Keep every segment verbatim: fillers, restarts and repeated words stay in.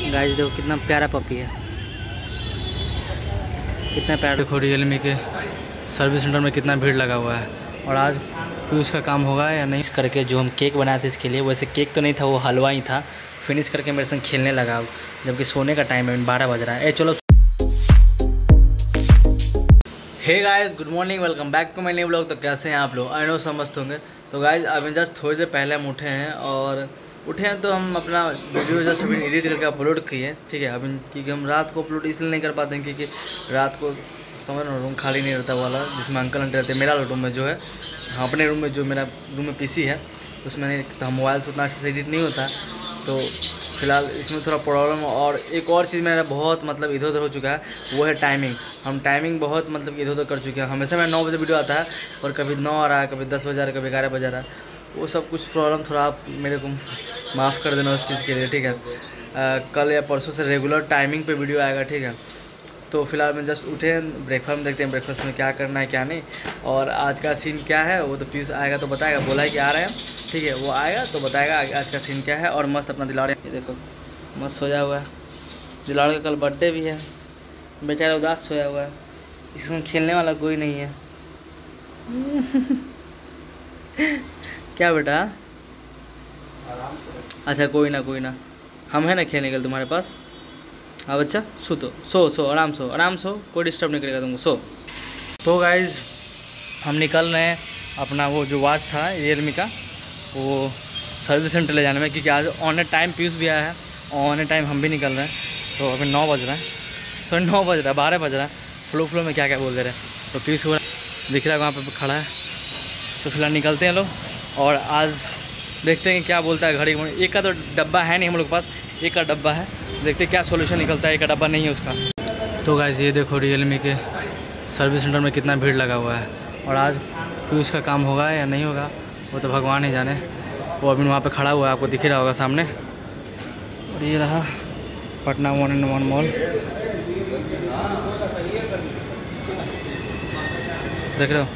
Guys देखो कितना प्यारा पपी है, कितना प्यारा। देखो रियलमी के सर्विस सेंटर में कितना भीड़ लगा हुआ है। और आज पीयूष का काम होगा या नहीं, इस करके जो हम केक बनाए थे इसके लिए, वैसे केक तो नहीं था, वो हलवा ही था। फिनिश करके मेरे संग खेलने लगा, जबकि सोने का टाइम है, बारह बज रहा है। ए चलो। Hey guys, good morning, welcome back to my new vlog. तो कैसे हैं आप लोग? आई नो समझते होंगे। तो गाइस अभी जस्ट थोड़ी देर पहले हम उठे हैं, और उठे हैं तो हम अपना वीडियो जस्ट अभी एडिट करके अपलोड किए, ठीक है। अभी क्योंकि हम रात को अपलोड इसलिए नहीं कर पाते हैं क्योंकि रात को समझ रहे रूम खाली नहीं रहता वाला, जिसमें अंकल आंटी रहते हैं। मेरा रूम में जो है, हाँ अपने रूम में जो मेरा रूम में पीसी है उसमें नहीं, तो मोबाइल से उतना अच्छे से एडिट नहीं होता। तो फिलहाल इसमें थोड़ा प्रॉब्लम। और एक और चीज़ मेरा बहुत मतलब इधर उधर हो चुका है, वो है टाइमिंग। हम टाइमिंग बहुत मतलब इधर उधर कर चुके हैं। हमेशा मैं नौ बजे वीडियो आता है, और कभी नौ आ रहा है, कभी दस बजे आ रहा है, कभी ग्यारह बजे आ रहा है। वो सब कुछ प्रॉब्लम थोड़ा आप मेरे को माफ़ कर देना उस चीज़ के लिए, ठीक है। आ, कल या परसों से रेगुलर टाइमिंग पे वीडियो आएगा, ठीक है। तो फिलहाल मैं जस्ट उठे, ब्रेकफास्ट में देखते हैं ब्रेकफास्ट में क्या करना है क्या नहीं, और आज का सीन क्या है वो तो पीयूष आएगा तो बताएगा। बोला है कि आ रहा है, ठीक है, वो आएगा तो बताएगा आज का सीन क्या है। और मस्त अपना दिलाड़े, ये देखो मस्त सोया हुआ है। दिलाड़े का कल बर्थडे भी है, बेचारा उदास सोया हुआ है, इसमें खेलने वाला कोई नहीं है। क्या बेटा? अच्छा कोई ना कोई ना, हम है ना खेलने के लिए तुम्हारे पास। हाँ बच्चा, सो तो सो सो आराम सो आराम सो, कोई डिस्टर्ब नहीं करेगा तुमको, सो। तो गाइज हम निकल रहे हैं अपना वो जो वॉच था रियलमी का, वो सर्विस सेंटर ले जाने में, क्योंकि आज ऑन ए टाइम पीयूष भी आया है, ऑन ए टाइम हम भी निकल रहे हैं। तो अभी नौ बज रहा है, सॉरी नौ बज रहा है, बारह बज रहा है। फ्लो फ्लो में क्या क्या बोल दे रहे हैं। तो पीयूष हुआ दिख रहा है वहाँ पर खड़ा है। तो फिलहाल निकलते हैं लोग, और आज देखते हैं क्या बोलता है घड़ी। एक का तो डब्बा है नहीं हम लोग के पास, एक का डब्बा है, देखते हैं क्या सोल्यूशन निकलता है। एक का डब्बा नहीं है उसका। तो गाइस ये देखो रियलमी के सर्विस सेंटर में कितना भीड़ लगा हुआ है। और आज पीयूष का काम होगा या नहीं होगा वो तो भगवान ही जाने। वो अभी वहाँ पे खड़ा हुआ है, आपको दिख रहा होगा सामने। और ये रहा Patna one and one mall, देख रहे हो।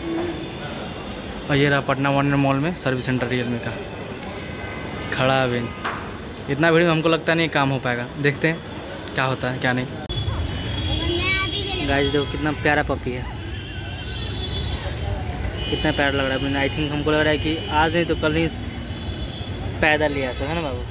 और ये रहा पटना वन एंड मॉल में सर्विस सेंटर रियलमी का खड़ा है। अभी इतना भीड़ में हमको लगता नहीं काम हो पाएगा, देखते हैं क्या होता है क्या नहीं। गाइस देखो कितना प्यारा पपी है, कितना प्यारा लग रहा है। आई थिंक हमको लग रहा है कि आज नहीं तो कल ही पैदा लिया सब, है ना बाबू?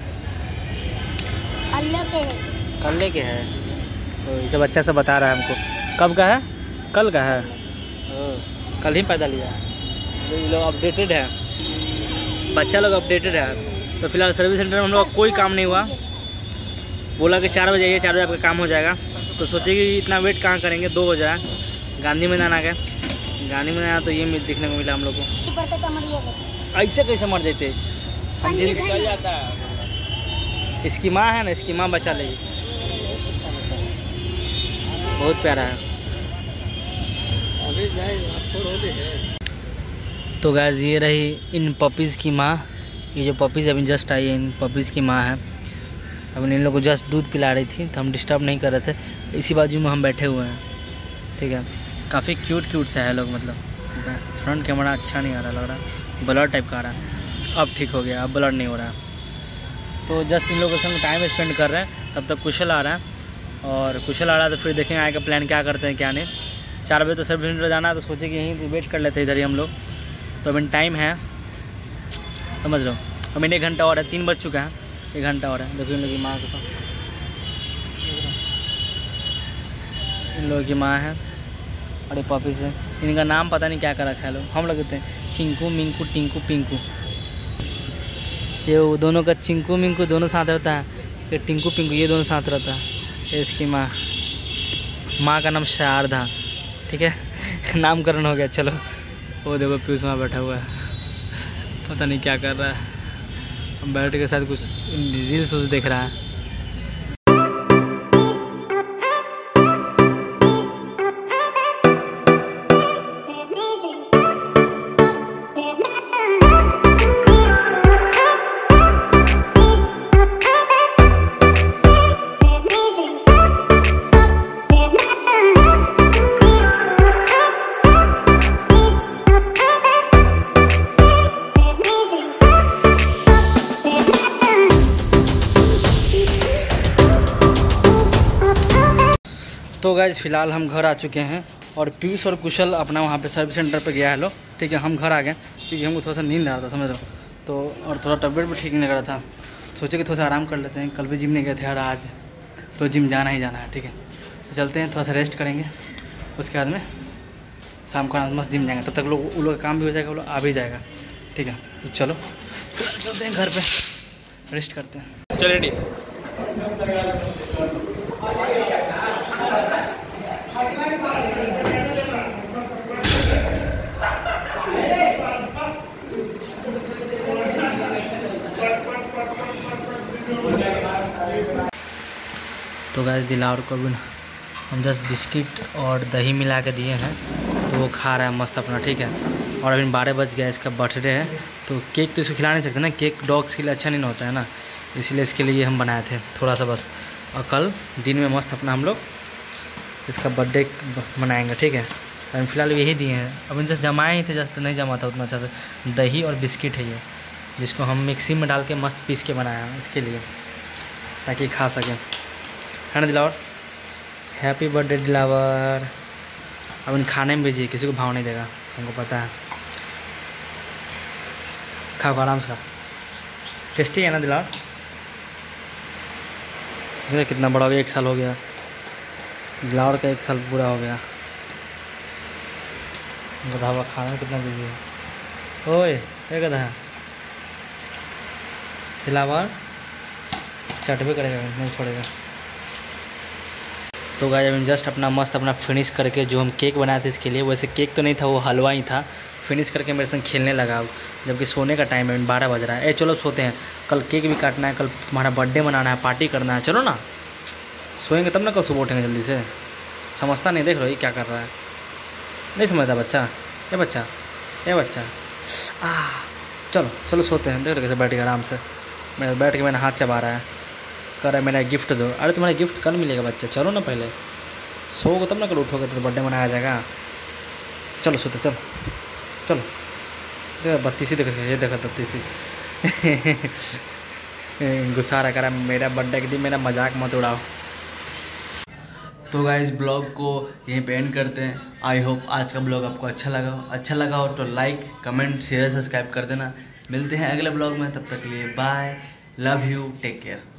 कल के है। तो ये सब अच्छा से बता रहा है हमको। कब का है? कल का है। ओ, कल ही पैदा लिया है। तो ये लोग अपडेटेड है, बच्चा लोग अपडेटेड है। तो फिलहाल सर्विस सेंटर में हम लोग का कोई काम नहीं हुआ। बोला कि चार बजे आइए, चार बजे आपका काम हो जाएगा। तो सोचे कि इतना वेट कहाँ करेंगे, दो बज रहा है। गांधी मैदान आ गए, गांधी मैदान आया तो ये मिल दिखने को मिला हम लोग को। ऐसे कैसे मर जाते हम, दिन निकल जाता है। इसकी माँ है ना, इसकी माँ बचा लेगी, बहुत प्यारा है। तो गाइस ये रही इन पपीज़ की माँ। ये जो पपीज़ अभी जस्ट आई है, इन पपीज़ की माँ है। अभी इन लोग को जस्ट दूध पिला रही थी, तो हम डिस्टर्ब नहीं कर रहे थे। इसी बाजू में हम बैठे हुए हैं, ठीक है। काफ़ी क्यूट क्यूट सा है लोग, मतलब फ्रंट कैमरा अच्छा नहीं आ रहा, लग रहा है ब्लर टाइप का आ रहा है। अब ठीक हो गया, अब ब्लर नहीं हो रहा है। तो जस्ट इन लोगों के संग टाइम स्पेंड कर रहे हैं। तब तक कुशल आ रहा है, और कुशल आ रहा है तो फिर देखेंगे आगे का प्लान क्या करते हैं क्या नहीं। चार बजे तो सर्विस सेंटर जाना है, तो सोचे कि यहीं वेट कर लेते हैं इधर ही हम लोग। तो अभी टाइम है, समझ लो अभी एक घंटा और है, तीन बज चुका है, एक घंटा और है। देखो इन लोगों की माँ के साथ, इन लोगों की माँ है और ये पपी से। इनका नाम पता नहीं क्या कर रखा है लोग, हम लोग कहते हैं चिंकू मिंकू टिंकू पिंकू। ये वो दोनों का चिंकू मिंकू दोनों साथ रहता है, ये टिंकू पिंकू ये दोनों साथ रहता है। ये इसकी माँ, माँ का नाम शारदा, ठीक है। नामकरण हो गया। चलो वो देखो पीयूष वहाँ बैठा हुआ है, पता नहीं क्या कर रहा है। बैठ के साथ कुछ रील्स देख रहा है। तो गाइज फ़िलहाल हम घर आ चुके हैं और पीयूष और कुशल अपना वहाँ पे सर्विस सेंटर पे गया है लोग, ठीक है। हम घर आ गए क्योंकि हमको थोड़ा सा नींद आ रहा था, समझ रहे हो, तो और थोड़ा तबीयत भी ठीक नहीं लग रहा था। सोचे कि थोड़ा सा आराम कर लेते हैं, कल भी जिम नहीं गए थे और आज तो जिम जाना ही जाना है, ठीक है। तो चलते हैं, थोड़ा सा रेस्ट करेंगे, उसके बाद में शाम को मस्त जिम जाएंगे। तब तक लोग उन लोग का काम भी हो जाएगा, वो लोग आ भी जाएगा, ठीक है। तो चलो चलते हैं घर पे, रेस्ट करते हैं। चल रेडी। तो गाइस दिलावर को भी हम जस्ट बिस्किट और दही मिला के दिए हैं, तो वो खा रहा है मस्त अपना, ठीक है। और अभी बारह बज गया, इसका बर्थडे है, तो केक तो इसको खिला नहीं सकते ना, केक डॉग्स के लिए अच्छा नहीं होता है ना, इसलिए इसके लिए हम बनाए थे थोड़ा सा बस। और कल दिन में मस्त अपना हम लोग इसका बर्थडे मनाएंगे, ठीक है। अभी फ़िलहाल यही दिए हैं, अभी जस्ट जमाए ही थे, जस्ट नहीं जमा था उतना अच्छा से। दही और बिस्किट है ये, जिसको हम मिक्सी में डाल के मस्त पीस के बनाया है इसके लिए, ताकि खा सकें, है ना दिलावर। Happy birthday Dilawar. अब इन खाने में भेजिए, किसी को भाव नहीं देगा, हमको पता है। खाओ आराम से, खा, टेस्टी है ना दिलावर। कितना बड़ा हो गया, एक साल हो गया दिलावर का, एक साल पूरा हो गया। गधा हुआ खाना कितना बिजी है। ओए ये गधा दिलावर चट भी करेगा, नहीं छोड़ेगा। तो गाइस अभी जस्ट अपना मस्त अपना फिनिश करके, जो हम केक बनाए थे इसके लिए, वैसे केक तो नहीं था, वो हलवा ही था। फिनिश करके मेरे संग खेलने लगा, जबकि सोने का टाइम है, बारह बज रहा है। ए चलो सोते हैं, कल केक भी काटना है, कल तुम्हारा बर्थडे मनाना है, पार्टी करना है, चलो ना। सोएंगे तब ना कल सुबह उठेंगे जल्दी से। समझता नहीं, देख लो ये क्या कर रहा है, नहीं समझता बच्चा, ये बच्चा ये बच्चा आ चलो चलो सोते हैं। देख लो कैसे बैठ के आराम से, मेरा बैठ के मैंने हाथ चबा रहा है, कह रहा है मेरा गिफ्ट दो। अरे तुम्हारा गिफ्ट कल मिलेगा बच्चा, चलो ना, पहले सोओगे तब ना कल उठोगे तो बर्थडे मनाया जाएगा। चलो सोते, चलो चलो। देखो बत्तीसी, देखो ये देखो बत्तीसी गुस्सा रहा, करा मेरा बर्थडे के दिन मेरा मजाक मत उड़ाओ। तो गाइस ब्लॉग को यहीं पे एंड करते हैं। आई होप आज का ब्लॉग आपको अच्छा लगा हो, अच्छा लगा हो तो लाइक कमेंट शेयर सब्सक्राइब कर देना। मिलते हैं अगले ब्लॉग में, तब तक के लिए bye, love you, take care.